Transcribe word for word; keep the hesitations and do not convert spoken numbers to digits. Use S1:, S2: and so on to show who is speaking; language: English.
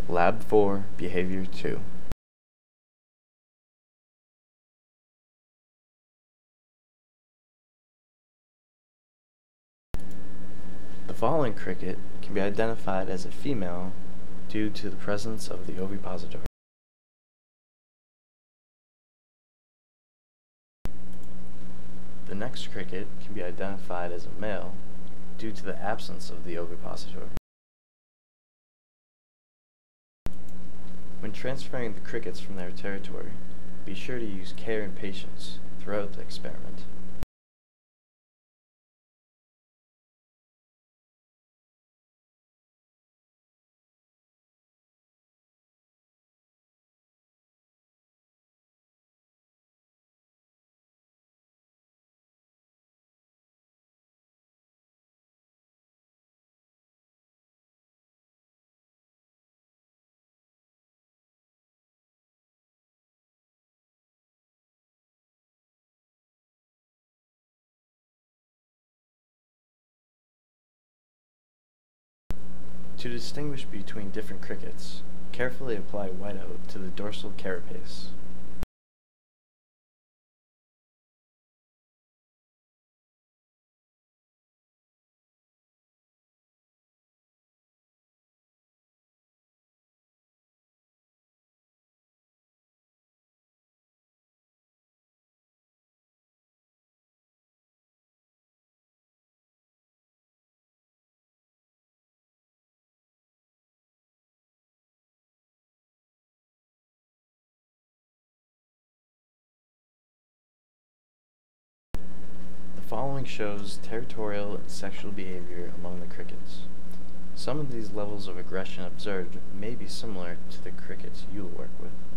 S1: Lab four, Behavior two. The following cricket can be identified as a female due to the presence of the ovipositor. The next cricket can be identified as a male due to the absence of the ovipositor. When transferring the crickets from their territory, be sure to use care and patience throughout the experiment. To distinguish between different crickets, carefully apply whiteout to the dorsal carapace. The following shows territorial and sexual behavior among the crickets. Some of these levels of aggression observed may be similar to the crickets you will work with.